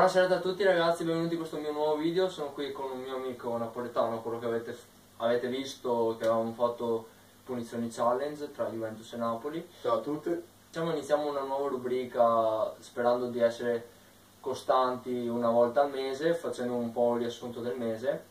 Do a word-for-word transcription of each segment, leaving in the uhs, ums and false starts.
Buonasera a tutti ragazzi, benvenuti in questo mio nuovo video. Sono qui con un mio amico napoletano, quello che avete, avete visto che avevamo fatto punizioni challenge tra Juventus e Napoli. Ciao a tutti. Diciamo, iniziamo una nuova rubrica sperando di essere costanti una volta al mese, facendo un po' il riassunto del mese.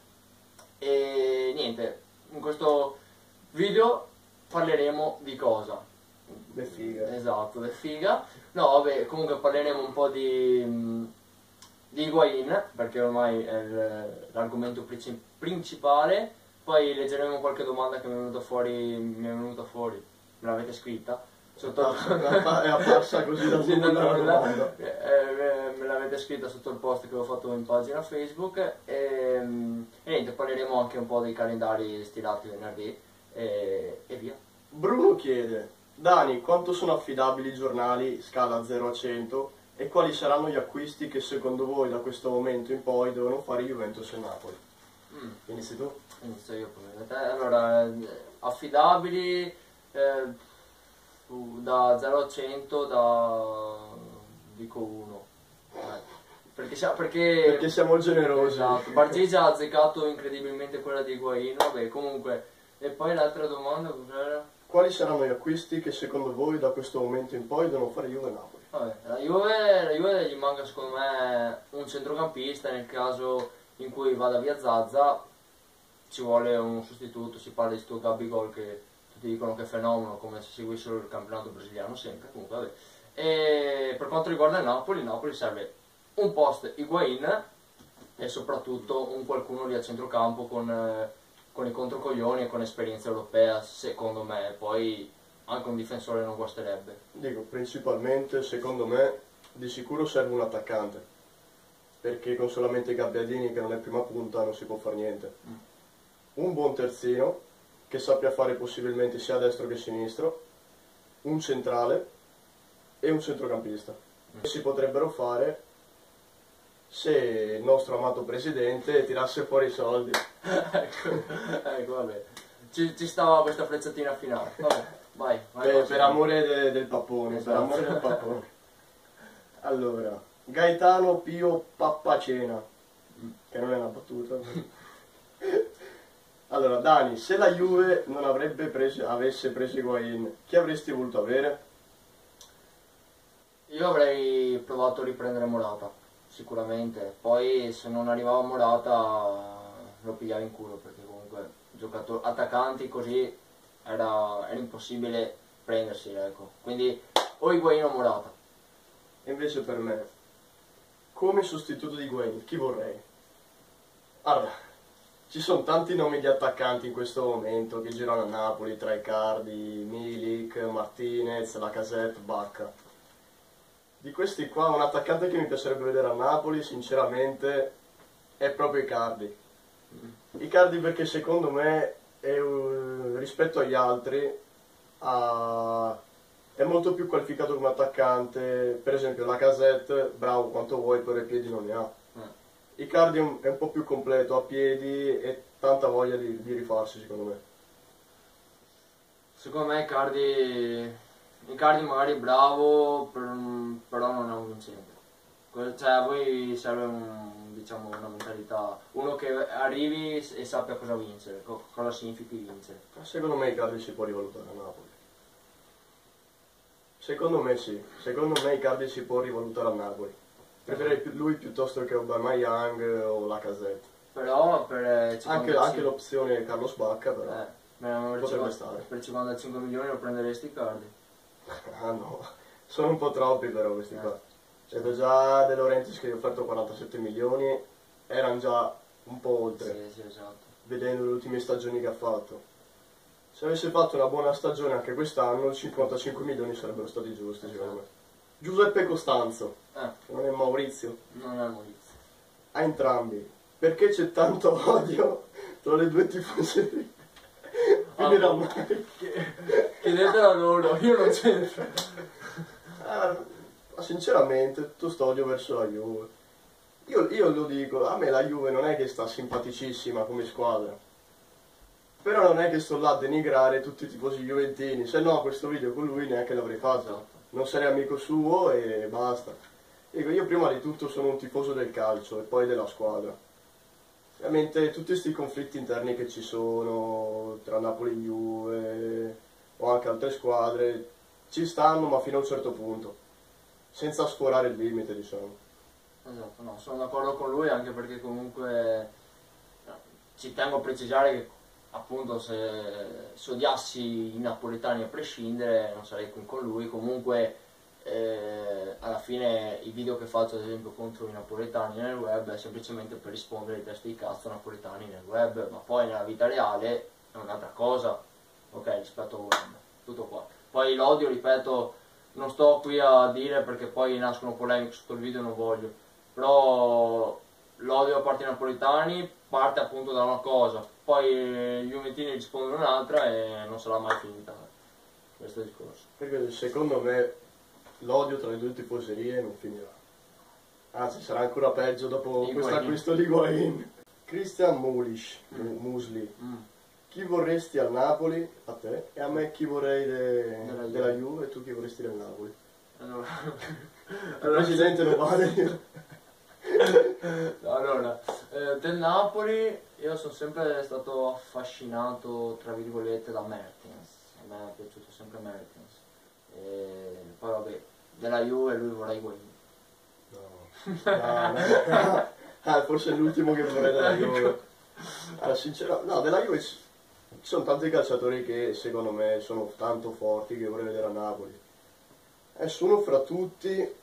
E niente, in questo video parleremo di cosa? Del figa. Esatto, del figa. No, vabbè, comunque parleremo un po' di, di Higuain, perché ormai è l'argomento principale. Poi leggeremo qualche domanda che mi è venuta fuori, mi è venuta fuori, me l'avete scritta. Sotto è apparsa così da sì, nulla. eh, eh, me l'avete scritta sotto il post che ho fatto in pagina Facebook. E, e niente, parleremo anche un po' dei calendari stilati venerdì e, e via. Bruno chiede: Dani, quanto sono affidabili i giornali scala zero a cento e quali saranno gli acquisti che secondo voi da questo momento in poi devono fare Juventus e Napoli? Mm. Inizi tu? Inizio io poi. Allora, affidabili eh, da zero a cento, da dico uno. Eh. Perché, siamo, perché, perché siamo generosi. Esatto. Bargigi ha azzeccato incredibilmente quella di Higuain. Vabbè, comunque. E poi l'altra domanda cos'era? Quali saranno gli acquisti che secondo voi da questo momento in poi devono fare Juve e Napoli? Vabbè, la Juve, la Juve gli manca secondo me un centrocampista. Nel caso in cui vada via Zaza ci vuole un sostituto. Si parla di sto Gabigol che tutti dicono che è fenomeno, come se seguissero il campionato brasiliano sempre. Comunque vabbè. E per quanto riguarda il Napoli, il Napoli serve un post Higuain e soprattutto un qualcuno lì a centrocampo con, eh, con i controcoglioni e con esperienza europea, secondo me. Poi anche un difensore non guasterebbe. Dico, principalmente secondo me di sicuro serve un attaccante, perché con solamente Gabbiadini, che non è prima punta, non si può fare niente. Mm. Un buon terzino che sappia fare possibilmente sia destro che sinistro, un centrale e un centrocampista. Mm. Si potrebbero fare se il nostro amato presidente tirasse fuori i soldi. ecco, ecco, vabbè. Ci, ci stava questa frecciatina finale. Vabbè, vai. vai Beh, per amore de, del pappone, esatto. Per amore del pappone. Allora, Gaetano Pio Pappacena, che non è una battuta. Allora, Dani, se la Juve non avrebbe preso, avesse preso Higuain, chi avresti voluto avere? Io avrei provato a riprendere Morata, sicuramente. Poi se non arrivava Morata lo pigliavo in culo, perché comunque giocatori attaccanti così era, era impossibile prendersi, ecco. Quindi o Higuain o Morata. E invece per me, come sostituto di Higuain, chi vorrei? Allora, ci sono tanti nomi di attaccanti in questo momento che girano a Napoli, tra Icardi, Milik, Martinez, Lacazette, Bacca. Di questi qua un attaccante che mi piacerebbe vedere a Napoli sinceramente è proprio Icardi. Icardi perché secondo me è, uh, rispetto agli altri uh, è molto più qualificato come attaccante. Per esempio Lacazette, bravo quanto vuoi, però i piedi non ne ha. Icardi è un, è un po' più completo, ha piedi e tanta voglia di, di rifarsi, secondo me. Secondo me Icardi, Icardi magari bravo, per, però non è un vincente. Cioè a voi serve un, diciamo, una mentalità, uno che arrivi e sappia cosa vincere, cosa significa vincere. Secondo me Icardi si può rivalutare a Napoli. Secondo me sì, secondo me Icardi si può rivalutare a Napoli. Preferirei lui piuttosto che Aubameyang o Lacazette. Però per anche, anche l'opzione Carlos Bacca però eh, potrebbe stare. Per cinquantacinque milioni lo prenderesti Icardi? Ah no, sono un po' troppi però questi eh. qua. Vedo già De Laurentiis che gli ha offerto quarantasette milioni, erano già un po' oltre. Sì, sì, esatto. Vedendo le ultime stagioni che ha fatto. Se avesse fatto una buona stagione anche quest'anno, cinquantacinque milioni sarebbero stati giusti, esatto. Secondo me. Giuseppe Costanzo, eh. che non è Maurizio. Non è Maurizio. A entrambi. Perché c'è tanto odio tra le due tifoserie? Finirà Ah, mai. Chiedetelo a loro, io non c'entro. Ah, ma sinceramente, tutto sto odio verso la Juve. Io, io lo dico, a me la Juve non è che sta simpaticissima come squadra. Però non è che sto là a denigrare tutti i tifosi juventini, se no questo video con lui neanche l'avrei fatto. Non sarei amico suo e basta. Dico, io prima di tutto sono un tifoso del calcio e poi della squadra. Ovviamente tutti questi conflitti interni che ci sono tra Napoli e Juve o anche altre squadre ci stanno, ma fino a un certo punto, senza sforare il limite, diciamo. Esatto, no, sono d'accordo con lui anche perché comunque no, ci tengo a precisare che appunto se, se odiassi i napoletani a prescindere non sarei qui con lui, comunque eh, alla fine i video che faccio ad esempio contro i napoletani nel web è semplicemente per rispondere ai testi di cazzo napoletani nel web, ma poi nella vita reale è un'altra cosa, ok, rispetto al web, tutto qua. Poi l'odio, ripeto, non sto qui a dire perché poi nascono polemiche sotto il video e non voglio, però l'odio a parte i napoletani parte appunto da una cosa, poi gli juventini rispondono un'altra e non sarà mai finita questo discorso. Perché secondo me l'odio tra le due tifoserie non finirà. Anzi, sarà ancora peggio dopo questo acquisto di Higuain. Christian Mulisch, mm. Musli. Mm. Chi vorresti al Napoli? A te. E a me chi vorrei de... della, della Juve. Juve e tu chi vorresti del Napoli? Allora, il presidente non vale. Allora, eh, del Napoli io sono sempre stato affascinato tra virgolette da Mertens, a me è piaciuto sempre Mertens, e poi vabbè, della Juve lui vorrei Higuain. No, no, no. Ah, forse è l'ultimo che vorrei della Juve. Allora, sinceramente, no, della Juve ci sono tanti calciatori che secondo me sono tanto forti che vorrei vedere a Napoli. Adesso uno fra tutti,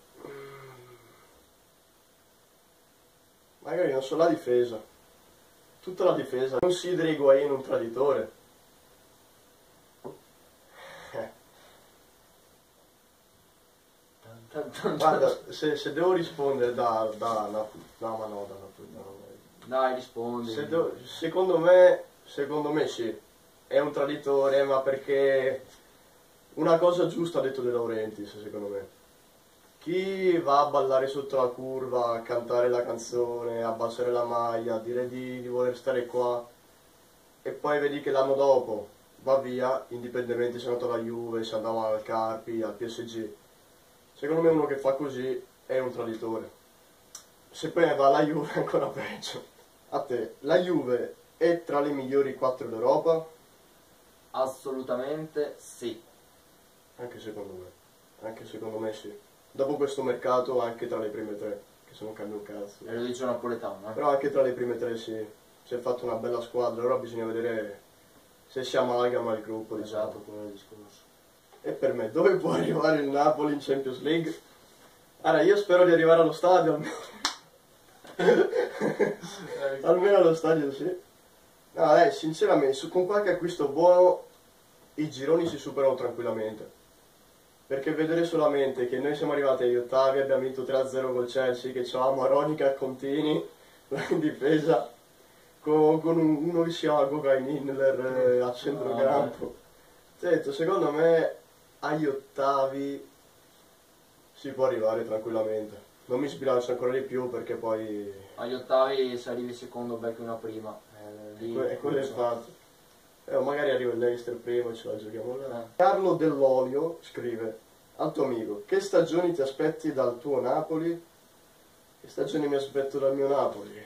magari non so, la difesa, tutta la difesa, consideri Higuain un traditore? Eh. Guarda, se, se devo rispondere da, da Napoli, no ma no, da Napoli, no. Dai, rispondi. Se devo, secondo me, secondo me sì, è un traditore, ma perché una cosa giusta ha detto De Laurentiis, secondo me. Chi va a ballare sotto la curva, a cantare la canzone, a abbassare la maglia, a dire di, di voler stare qua e poi vedi che l'anno dopo va via, indipendentemente se è andato alla Juve, se andava al Carpi, al P S G. Secondo me uno che fa così è un traditore. Se poi va alla Juve è ancora peggio. A te, la Juve è tra le migliori quattro d'Europa? Assolutamente sì. Anche secondo me, anche secondo me sì. Dopo questo mercato anche tra le prime tre, che se non cambia un cazzo. E lo dice un napoletano, eh? Però anche tra le prime tre sì, si è fatto una bella squadra, ora bisogna vedere se si amalgama il gruppo, diciamo. Esatto, quello è il discorso. E per me, dove può arrivare il Napoli in Champions League? Allora, io spero di arrivare allo stadio almeno. Almeno allo stadio sì. No, dai, sinceramente, su, con qualche acquisto buono i gironi si superano tranquillamente. Perché vedere solamente che noi siamo arrivati agli ottavi, abbiamo vinto tre a zero col Chelsea, che c'avevamo Aronica, Contini, in difesa, con, con un, uno che si chiama Gogai Nindler eh, a centrocampo. Detto, secondo me agli ottavi si può arrivare tranquillamente. Non mi sbilancio ancora di più perché poi... Agli ottavi se arrivi secondo becchi una prima. Eh, lì, e quello è il fatto. Eh, magari arriva il Leicester prima e ce la giochiamo là. Eh. Carlo Dell'Olio scrive: al tuo amico, che stagioni ti aspetti dal tuo Napoli? Che stagioni mi aspetto dal mio Napoli?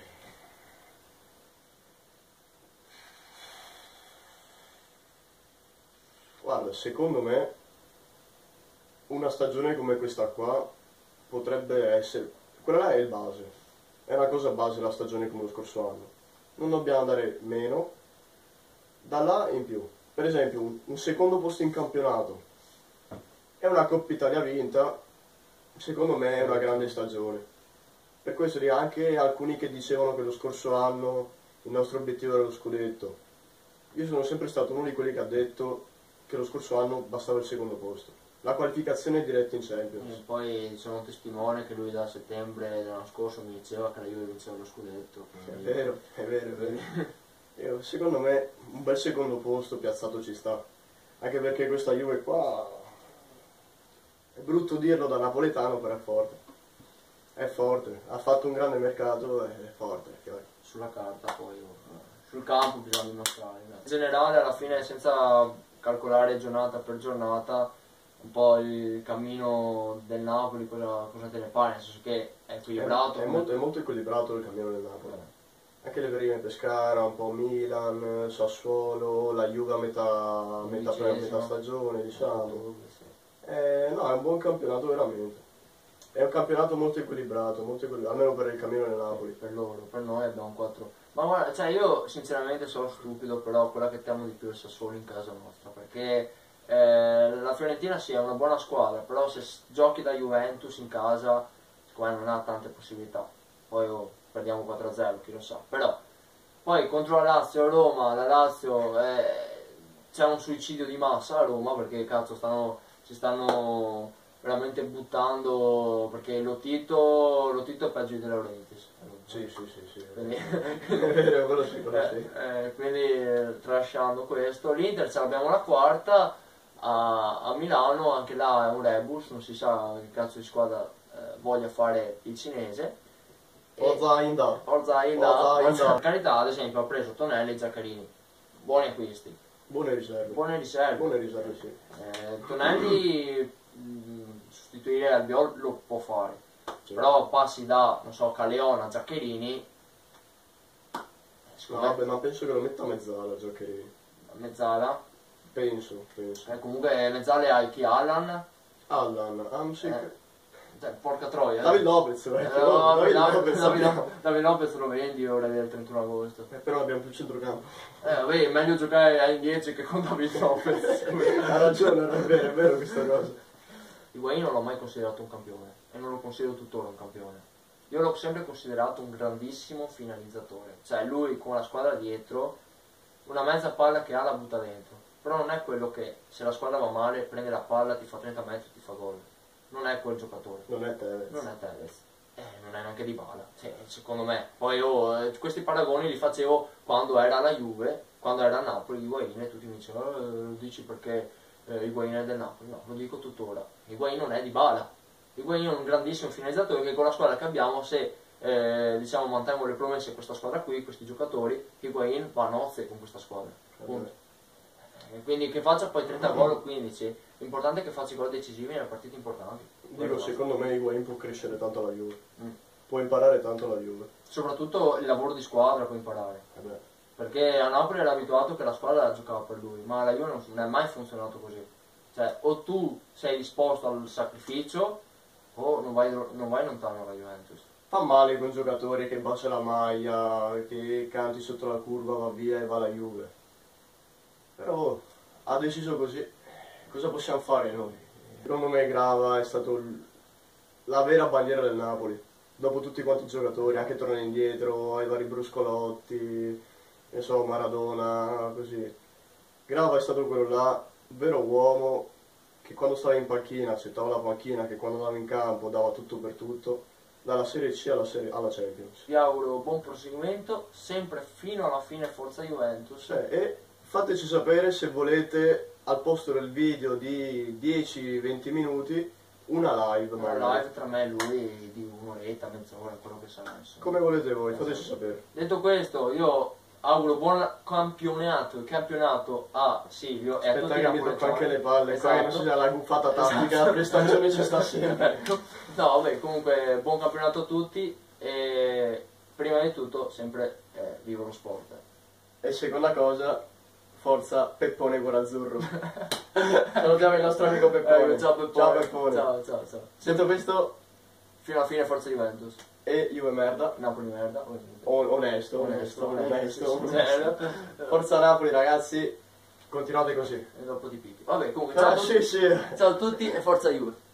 Guarda, secondo me una stagione come questa qua potrebbe essere... Quella là è il base, è una cosa base la stagione come lo scorso anno. Non dobbiamo andare meno, da là in più. Per esempio un, un secondo posto in campionato è una Coppa Italia vinta, secondo me è una grande stagione. Per questo dico anche alcuni che dicevano che lo scorso anno il nostro obiettivo era lo scudetto. Io sono sempre stato uno di quelli che ha detto che lo scorso anno bastava il secondo posto. La qualificazione diretta in Champions. E poi sono un testimone che lui da settembre dell'anno scorso mi diceva che la Juve vinceva lo scudetto. È vero, è vero, è vero. Io, secondo me un bel secondo posto piazzato ci sta. Anche perché questa Juve qua, è brutto dirlo da napoletano, però è forte. È forte, ha fatto un grande mercato, è forte. Sulla carta poi, sul campo bisogna dimostrare. In generale alla fine senza calcolare giornata per giornata, un po' il cammino del Napoli, cosa, cosa te ne pare, nel senso che è equilibrato. È, è, molto, è molto equilibrato il cammino del Napoli. Anche le prime Pescara, un po' Milan, Sassuolo, la Juve a metà, metà, pre- metà stagione, diciamo. Eh, no, è un buon campionato veramente. È un campionato molto equilibrato, molto equilibrato, almeno per il cammino del Napoli. Per loro, per noi abbiamo quattro. Ma guarda, cioè io sinceramente sono stupido, però quella che temo di più è il Sassuolo in casa nostra, perché eh, la Fiorentina sì è una buona squadra, però se s- giochi da Juventus in casa, secondo me non ha tante possibilità. Poi oh, perdiamo quattro a zero, chi lo sa. Però poi contro la Lazio e Roma, la Lazio eh, c'è un suicidio di massa a Roma, perché cazzo stanno, si stanno veramente buttando, perché Lotito, Lotito è peggio di De Laurentiis. Sì, sì, sì, sì. Quindi, È vero, quello sì, quello sì. eh, eh, quindi eh, tralasciando questo, l'Inter ce l'abbiamo la quarta a, a Milano, anche là è un rebus, non si sa che cazzo di squadra eh, voglia fare il cinese. Forza Inda. Forza Inda, Forza Forza- Inda. per carità, ad esempio ha preso Tonelli e Zaccarini, buoni acquisti, Buone riserve. buone riserve. Buone riserve, sì. Eh, Tonelli mh, sostituire Albiol lo può fare, Sì. però passi da, non so, Caleona a Zaccherini, No, secondo me vabbè, ma penso che lo metta a mezzala, Zaccherini. a mezzala, Penso, penso. eh, comunque mezzale hai chi Allan, Allan, Hamsik. eh, cioè, porca troia. eh. David Lopez, Eh, vecchio. no, David David- Lopez David- abbiamo. David Lopez lo vendi ora del trentuno agosto. Eh, però abbiamo più centrocampo. Eh, vabbè, è meglio giocare a indietro che con David Lopez. Ha ragione, è vero, è vero questa cosa. Higuaín non l'ho mai considerato un campione e non lo considero tuttora un campione. Io l'ho sempre considerato un grandissimo finalizzatore, cioè lui con la squadra dietro, una mezza palla che ha la butta dentro, però non è quello che se la squadra va male prende la palla, ti fa trenta metri e ti fa gol. Non è quel giocatore, Non è Tevez. non è Tevez, eh, non è neanche Dybala, cioè, secondo me. Poi oh, eh, questi paragoni li facevo quando era la Juve, quando era a Napoli, Higuaín, e tutti mi dicevano, eh, lo dici perché eh, Higuaín è del Napoli? No, lo dico tuttora, Higuaín non è Dybala. Higuaín è un grandissimo finalizzatore che con la squadra che abbiamo, se eh, diciamo mantengo le promesse a questa squadra qui, questi giocatori, Higuaín va a nozze con questa squadra. Punto. E quindi che faccia poi trenta gol o quindici, l'importante è che faccia i gol decisivi nelle partite importanti. Dico, secondo me Higuaín può crescere tanto alla Juve. Mm. Può imparare tanto alla Juve. Soprattutto il lavoro di squadra può imparare. Eh beh. Perché a Napoli era abituato che la squadra giocava per lui, ma alla Juve non, non è mai funzionato così. Cioè, o tu sei disposto al sacrificio o non vai, non vai lontano alla Juventus. Fa male con giocatori che bacia la maglia, che canti sotto la curva, va via e va alla Juve. Però ha deciso così. Cosa possiamo fare noi? Secondo me Grava è stato l- la vera bandiera del Napoli. Dopo tutti quanti i giocatori, anche tornare indietro, ai vari bruscolotti, ne so, Maradona, così. Grava è stato quello là, un vero uomo, che quando stava in panchina accettava la panchina, che quando andava in campo dava tutto per tutto, dalla Serie C alla, serie, alla Champions. Vi auguro buon proseguimento, sempre fino alla fine Forza Juventus. Cioè, e fateci sapere se volete, al posto del video di dieci venti minuti, una live. Una magari. live tra me e lui di un'oretta, mezz'ora, quello che sarà. insomma. Come volete voi, fateci sapere. Detto questo, io auguro buon campionato, il campionato a Silvio e a Aspetta tutti i che mi tocca napoletani. anche le palle, qua che non Esatto. c'è la guffata tattica, la prestazione ci sta sempre. Ecco. No, vabbè, comunque buon campionato a tutti e prima di tutto sempre eh, viva lo sport. E seconda cosa, forza Peppone Corazzurro. Salutiamo il nostro amico Peppone. Eh, ciao Peppone. Ciao Peppone. Ciao, ciao, ciao. Detto questo, Fino alla fine Forza Juventus. e Juve merda. Napoli merda, ovviamente. O- onesto, onesto, Onesto, onesto, onesto, onesto. sincero. Forza Napoli ragazzi, continuate così. E dopo ti picchi. Vabbè, comunque Ah, ciao a sì, tutti. sì. Ciao a tutti e Forza Juve.